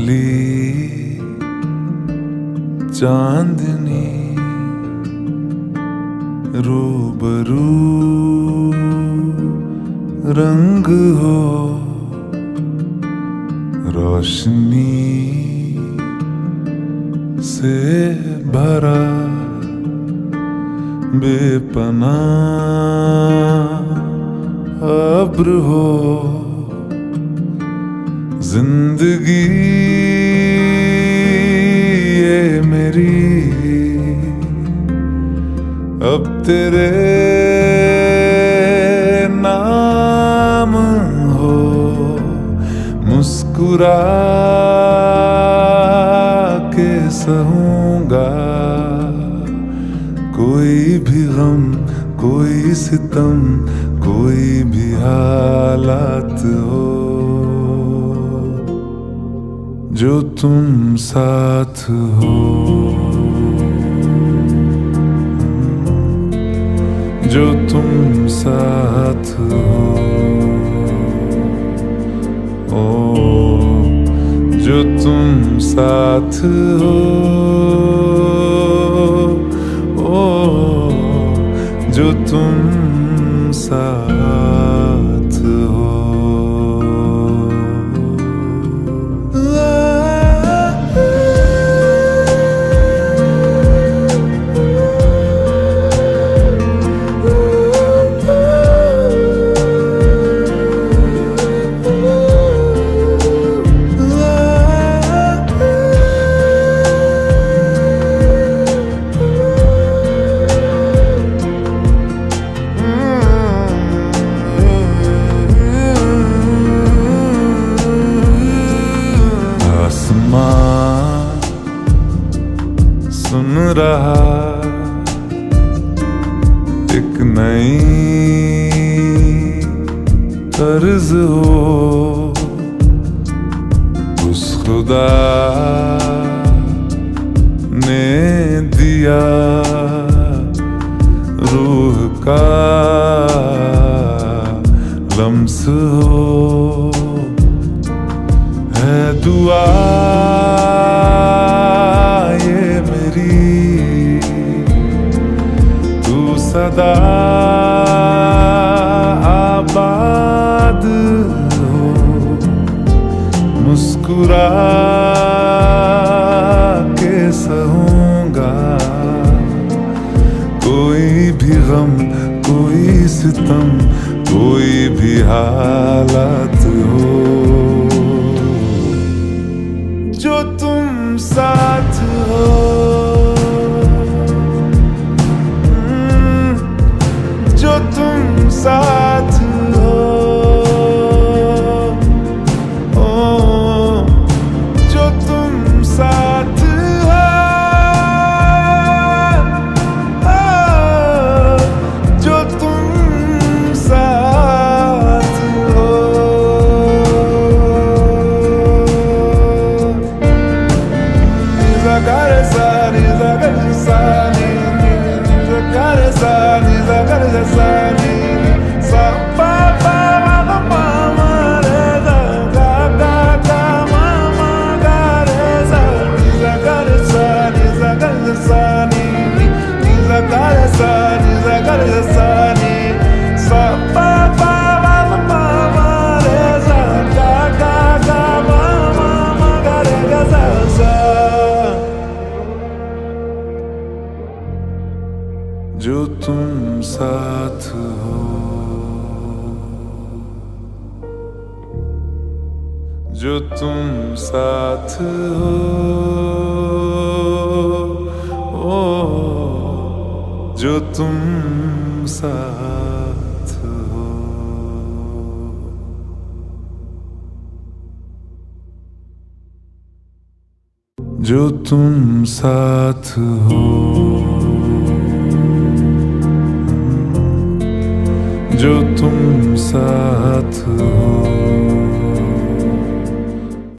काली चांदनी रूबरू रंग हो, रोशनी से भरा बेपनाह अब्र हो, जिंदगी ये मेरी अब तेरे नाम हो, मुस्कुरा के सहूंगा कोई भी गम, कोई सितम, कोई भी हालात हो, जो तुम साथ हो, जो तुम साथ हो, ओ जो तुम साथ हो, ओ जो तुम साथ हो। सुन रहा एक नई तर्ज हो, उस खुदा ने दिया रूह का लम्स हो, है दुआ सदा आबाद हो, मुस्कुरा के सहूंगा कोई भी गम, कोई सितम, कोई भी हालात हो, जो तुम साथ हो, जो तुम साथ हो, ओ जो तुम साथ हो, ओ जो तुम साथ हो। Zagare sani, zagare sani, zagare sani, zagare sani, sa pa pa ma pa ma re za ga ga ga ma ma ga re za, zagare sani, zagare sani, zagare sani, zagare sani, sa pa pa ma pa ma re za ga ga ga ma ma ga re ga za za, जो तुम साथ हो, जो तुम साथ हो, ओ जो तुम साथ हो, जो तुम साथ हो, जो तुम साथ हो।